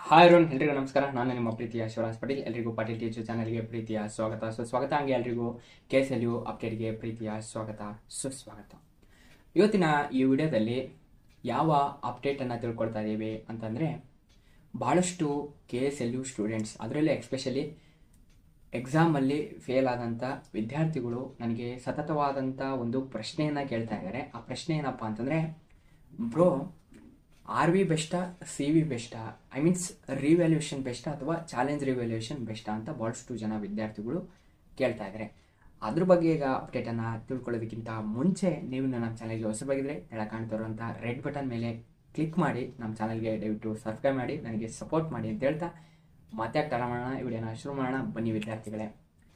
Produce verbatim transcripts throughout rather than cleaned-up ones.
Hi Arun, ಎಲ್ರಿಗೂ ನಮಸ್ಕಾರ. ನಾನು ನಿಮ್ಮ ಪ್ರೀತಿಯ ಶಿವರಾಜ್ ಪಾಟೀಲ್. ಎಲ್ರಿಗೂ ಪಾಟೀಲ್ ಟೀಚರ್ ಚಾನಲ್ಗೆ ಪ್ರೀತಿಯ ಸ್ವಾಗತ ಸುಸ್ವಾಗತ. ಹಂಗೆ ಎಲ್ರಿಗೂ ಕೆ ಎಸ್ ಎಲ್ ಯು ಅಪ್ಡೇಟ್ಗೆ ಪ್ರೀತಿಯ ಸ್ವಾಗತ ಸುಸ್ವಾಗತ. ಇವತ್ತಿನ ಈ ವಿಡಿಯೋದಲ್ಲಿ ಯಾವ ಅಪ್ಡೇಟನ್ನು ತಿಳ್ಕೊಳ್ತಾ ಇದ್ದೀವಿ ಅಂತಂದರೆ, ಭಾಳಷ್ಟು K S L U students, ಅದರಲ್ಲೇ ಎಕ್ಸ್ಪೆಷಲಿ ಎಕ್ಸಾಮಲ್ಲಿ ಫೇಲ್ ಆದಂಥ ವಿದ್ಯಾರ್ಥಿಗಳು ನನಗೆ ಸತತವಾದಂಥ ಒಂದು ಪ್ರಶ್ನೆಯನ್ನು ಕೇಳ್ತಾ ಇದ್ದಾರೆ. ಆ ಪ್ರಶ್ನೆ ಏನಪ್ಪ ಅಂತಂದರೆ, ಬ್ರೋ ಆರ್ ವಿ ಬೆಸ್ಟಾ, ಸಿ ವಿ ಬೆಸ್ಟಾ, ಐ ಮೀನ್ಸ್ ರಿವ್ಯಾಲ್ಯೂಷನ್ ಬೆಸ್ಟಾ ಅಥವಾ ಚಾಲೆಂಜ್ ರಿವ್ಯಾಲ್ಯೂಷನ್ ಬೆಸ್ಟಾ ಅಂತ ಭಾಳಷ್ಟು ಜನ ವಿದ್ಯಾರ್ಥಿಗಳು ಕೇಳ್ತಾ ಇದ್ದಾರೆ. ಅದ್ರ ಬಗ್ಗೆ ಈಗ ಅಪ್ಡೇಟನ್ನು ತಿಳ್ಕೊಳ್ಳೋದಕ್ಕಿಂತ ಮುಂಚೆ ನೀವು ನಮ್ಮ ಚಾನಲ್ಗೆ ಹೊಸಬಾಗಿದ್ದರೆ ಕೆಳ ಕಾಣ್ತಾ ಇರುವಂಥ ರೆಡ್ ಬಟನ್ ಮೇಲೆ ಕ್ಲಿಕ್ ಮಾಡಿ ನಮ್ಮ ಚಾನಲ್ಗೆ ದಯವಿಟ್ಟು ಸಬ್ಸ್ಕ್ರೈಬ್ ಮಾಡಿ, ನನಗೆ ಸಪೋರ್ಟ್ ಮಾಡಿ ಅಂತ ಹೇಳ್ತಾ ಮತ್ತೆ ತಡ ಮಾಡೋಣ, ಈ ವಿಡಿಯೋನ ಶುರು ಮಾಡೋಣ. ಬನ್ನಿ ವಿದ್ಯಾರ್ಥಿಗಳೇ.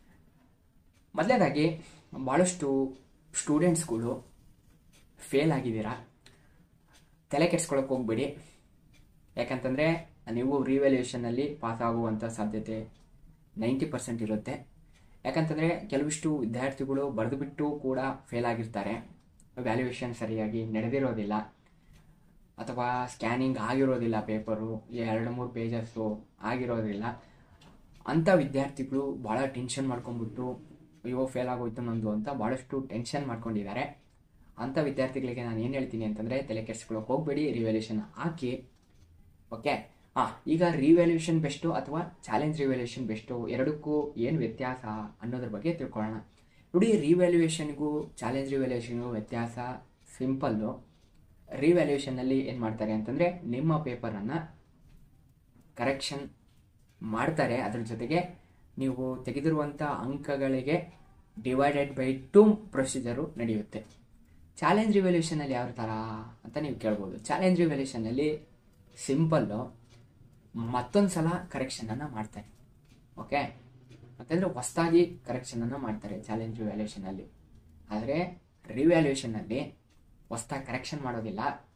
ಮೊದಲನೇದಾಗಿ, ಭಾಳಷ್ಟು ಸ್ಟೂಡೆಂಟ್ಸ್ಗಳು ಫೇಲ್ ಆಗಿದ್ದೀರಾ. ತಲೆ ಕೆಡ್ಸ್ಕೊಳಕ್ಕೆ ಹೋಗ್ಬೇಡಿ. ಯಾಕಂತಂದರೆ ನೀವು ರಿವ್ಯಾಲ್ಯೂಷನಲ್ಲಿ ಪಾಸ್ ಆಗುವಂಥ ಸಾಧ್ಯತೆ ನೈಂಟಿ ಪರ್ಸೆಂಟ್ ಇರುತ್ತೆ. ಯಾಕಂತಂದರೆ ಕೆಲವಿಷ್ಟು ವಿದ್ಯಾರ್ಥಿಗಳು ಬರೆದು ಬಿಟ್ಟು ಕೂಡ ಫೇಲ್ ಆಗಿರ್ತಾರೆ. ವ್ಯಾಲ್ಯೂಯೇಷನ್ ಸರಿಯಾಗಿ ನಡೆದಿರೋದಿಲ್ಲ ಅಥವಾ ಸ್ಕ್ಯಾನಿಂಗ್ ಆಗಿರೋದಿಲ್ಲ, ಪೇಪರು ಎರಡು ಮೂರು ಪೇಜಸ್ಸು ಆಗಿರೋದಿಲ್ಲ. ಅಂಥ ವಿದ್ಯಾರ್ಥಿಗಳು ಭಾಳ ಟೆನ್ಷನ್ ಮಾಡ್ಕೊಂಡ್ಬಿಟ್ಟು ಅಯ್ಯೋ ಫೇಲ್ ಆಗೋಯ್ತು ನಂದು ಅಂತ ಭಾಳಷ್ಟು ಟೆನ್ಷನ್ ಮಾಡ್ಕೊಂಡಿದ್ದಾರೆ. ಅಂಥ ವಿದ್ಯಾರ್ಥಿಗಳಿಗೆ ನಾನು ಏನು ಹೇಳ್ತೀನಿ ಅಂತಂದರೆ, ತಲೆ ಕೆಡ್ಸ್ಕೊಳ್ಳೋಕೆ ಹೋಗಬೇಡಿ, ರಿವ್ಯಾಲ್ಯೂಷನ್ ಹಾಕಿ. ಓಕೆ, ಹಾಂ, ಈಗ ರಿವ್ಯಾಲ್ಯೂಷನ್ ಬೆಸ್ಟು ಅಥವಾ ಚಾಲೆಂಜ್ ರಿವ್ಯಾಲ್ಯೂಷನ್ ಬೆಸ್ಟು ಎರಡಕ್ಕೂ ಏನು ವ್ಯತ್ಯಾಸ ಅನ್ನೋದ್ರ ಬಗ್ಗೆ ತಿಳ್ಕೊಳ್ಳೋಣ. ನೋಡಿ, ರಿವ್ಯಾಲ್ಯೂಯೇಷನ್ಗೂ ಚಾಲೆಂಜ್ ರಿವ್ಯಾಲ್ಯೂಷನ್ಗೂ ವ್ಯತ್ಯಾಸ ಸಿಂಪಲ್ಲು. ರಿವ್ಯಾಲ್ಯೂಯೇಷನ್ನಲ್ಲಿ ಏನು ಮಾಡ್ತಾರೆ ಅಂತಂದರೆ, ನಿಮ್ಮ ಪೇಪರನ್ನು ಕರೆಕ್ಷನ್ ಮಾಡ್ತಾರೆ, ಅದ್ರ ಜೊತೆಗೆ ನೀವು ತೆಗೆದಿರುವಂಥ ಅಂಕಗಳಿಗೆ ಡಿವೈಡೆಡ್ ಬೈ ಟು ಪ್ರೊಸೀಜರು ನಡೆಯುತ್ತೆ. ಚಾಲೆಂಜ್ ರಿವ್ಯಾಲ್ಯೂಷನಲ್ಲಿ ಯಾವ ಥರ ಅಂತ ನೀವು ಕೇಳ್ಬೋದು. ಚಾಲೆಂಜ್ ರಿವ್ಯಾಲ್ಯೂಷನಲ್ಲಿ ಸಿಂಪಲ್ಲು, ಮತ್ತೊಂದು ಸಲ ಕರೆಕ್ಷನನ್ನು ಮಾಡ್ತಾರೆ. ಓಕೆ, ಅಂತಂದರೆ ಹೊಸದಾಗಿ ಕರೆಕ್ಷನನ್ನು ಮಾಡ್ತಾರೆ ಚಾಲೆಂಜ್ ರಿವ್ಯಾಲ್ಯೂಷನಲ್ಲಿ. ಆದರೆ ರಿವ್ಯಾಲ್ಯೂಷನಲ್ಲಿ ಹೊಸದಾಗಿ ಕರೆಕ್ಷನ್ ಮಾಡೋದಿಲ್ಲ.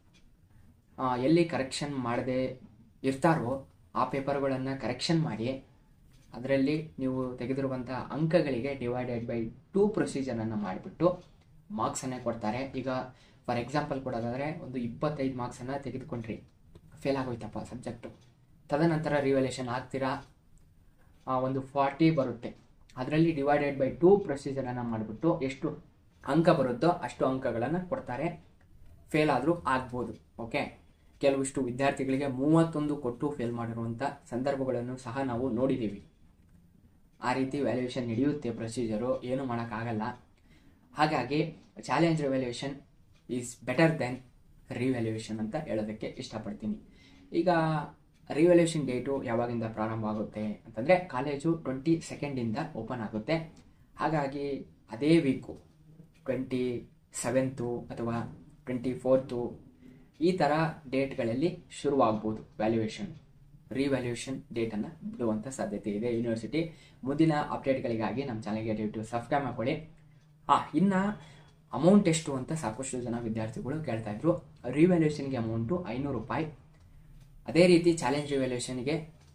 ಎಲ್ಲಿ ಕರೆಕ್ಷನ್ ಮಾಡದೆ ಇರ್ತಾರೋ ಆ ಪೇಪರ್ಗಳನ್ನು ಕರೆಕ್ಷನ್ ಮಾಡಿ ಅದರಲ್ಲಿ ನೀವು ತೆಗೆದಿರುವಂಥ ಅಂಕಗಳಿಗೆ ಡಿವೈಡೆಡ್ ಬೈ ಟೂ ಪ್ರೊಸೀಜರನ್ನು ಮಾಡಿಬಿಟ್ಟು ಮಾರ್ಕ್ಸನ್ನೇ ಕೊಡ್ತಾರೆ. ಈಗ ಫಾರ್ ಎಕ್ಸಾಂಪಲ್ ಕೊಡೋದಾದರೆ, ಒಂದು ಇಪ್ಪತ್ತೈದು ಮಾರ್ಕ್ಸನ್ನು ತೆಗೆದುಕೊಂಡ್ರಿ, ಫೇಲ್ ಆಗೋಯ್ತಪ್ಪ ಸಬ್ಜೆಕ್ಟು. ತದನಂತರ ರಿವ್ಯಾಲ್ಯೂಷನ್ ಆಗ್ತೀರಾ, ಒಂದು ಫಾರ್ಟಿ ಬರುತ್ತೆ, ಅದರಲ್ಲಿ ಡಿವೈಡೆಡ್ ಬೈ ಟೂ ಪ್ರೊಸೀಜರನ್ನು ಮಾಡಿಬಿಟ್ಟು ಎಷ್ಟು ಅಂಕ ಬರುತ್ತೋ ಅಷ್ಟು ಅಂಕಗಳನ್ನು ಕೊಡ್ತಾರೆ. ಫೇಲ್ ಆದರೂ ಆಗ್ಬೋದು. ಓಕೆ, ಕೆಲವಿಷ್ಟು ವಿದ್ಯಾರ್ಥಿಗಳಿಗೆ ಮೂವತ್ತೊಂದು ಕೊಟ್ಟು ಫೇಲ್ ಮಾಡಿರುವಂಥ ಸಂದರ್ಭಗಳನ್ನು ಸಹ ನಾವು ನೋಡಿದ್ದೀವಿ. ಆ ರೀತಿ ವ್ಯಾಲ್ಯೂಯೇಷನ್ ನಡೆಯುತ್ತೆ ಪ್ರೊಸೀಜರು, ಏನು ಮಾಡೋಕ್ಕಾಗಲ್ಲ. ಹಾಗಾಗಿ challenge revaluation is better then revaluation ಅಂತ ಹೇಳೋದಕ್ಕೆ ಇಷ್ಟಪಡ್ತೀನಿ. ಈಗ ರಿವ್ಯಾಲ್ಯೂಯೇಷನ್ ಡೇಟು ಯಾವಾಗಿಂದ ಪ್ರಾರಂಭ ಆಗುತ್ತೆ ಅಂತಂದರೆ, ಕಾಲೇಜು ಟ್ವೆಂಟಿ ಸೆಕೆಂಡಿಂದ ಓಪನ್ ಆಗುತ್ತೆ. ಹಾಗಾಗಿ ಅದೇ ವೀಕು ಟ್ವೆಂಟಿ ಸೆವೆಂತು ಅಥವಾ ಟ್ವೆಂಟಿ ಫೋರ್ತು ಈ ಥರ ಡೇಟ್ಗಳಲ್ಲಿ ಶುರುವಾಗ್ಬೋದು ವ್ಯಾಲ್ಯೂಯೇಷನ್. ರಿವ್ಯಾಲ್ಯೂಯೇಷನ್ ಡೇಟನ್ನು ಬಿಡುವಂಥ ಸಾಧ್ಯತೆ ಇದೆ ಯೂನಿವರ್ಸಿಟಿ. ಮುಂದಿನ ಅಪ್ಡೇಟ್ಗಳಿಗಾಗಿ ನಮ್ಮ ಚಾನಲ್ಗೆ ದಯವಿಟ್ಟು ಸಬ್ಸ್ಕ್ರೈಬ್ ಮಾಡ್ಕೊಳ್ಳಿ. ಹಾಂ, ಇನ್ನು ಅಮೌಂಟ್ ಎಷ್ಟು ಅಂತ ಸಾಕಷ್ಟು ಜನ ವಿದ್ಯಾರ್ಥಿಗಳು ಕೇಳ್ತಾ ಇದ್ರು. ರಿವ್ಯಾಲ್ಯೂಷನ್ಗೆ ಅಮೌಂಟು ಐನೂರು ರೂಪಾಯಿ. ಅದೇ ರೀತಿ ಚಾಲೆಂಜ್ ರಿವ್ಯಾಲ್ಯೂಷನ್ಗೆ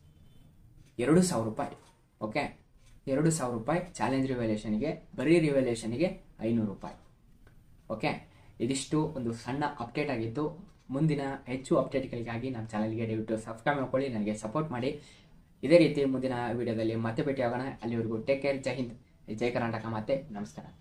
ಎರಡು ಸಾವಿರ ರೂಪಾಯಿ. ಓಕೆ, ಎರಡು ಸಾವಿರ ರೂಪಾಯಿ ಚಾಲೆಂಜ್ ರಿವ್ಯಾಲ್ಯೂಷನ್ಗೆ, ಬರೀ ರಿವ್ಯಾಲ್ಯೂಷನ್ಗೆ ಐನೂರು ರೂಪಾಯಿ. ಓಕೆ, ಇದಿಷ್ಟು ಒಂದು ಸಣ್ಣ ಅಪ್ಡೇಟ್ ಆಗಿತ್ತು. ಮುಂದಿನ ಹೆಚ್ಚು ಅಪ್ಡೇಟ್ಗಳಿಗಾಗಿ ನಮ್ಮ ಚಾನಲ್ಗೆ ದಯವಿಟ್ಟು ಸಬ್ಸ್ಕ್ರೈಬ್ ಮಾಡ್ಕೊಳ್ಳಿ, ನನಗೆ ಸಪೋರ್ಟ್ ಮಾಡಿ. ಇದೇ ರೀತಿ ಮುಂದಿನ ವಿಡಿಯೋದಲ್ಲಿ ಮತ್ತೆ ಭೇಟಿ ಆಗೋಣ. ಅಲ್ಲಿವರೆಗೂ ಟೇಕ್ ಕೇರ್. ಜೈ ಹಿಂದ್, ಜೈ ಕರ್ನಾಟಕ, ಮತ್ತೆ ನಮಸ್ಕಾರ.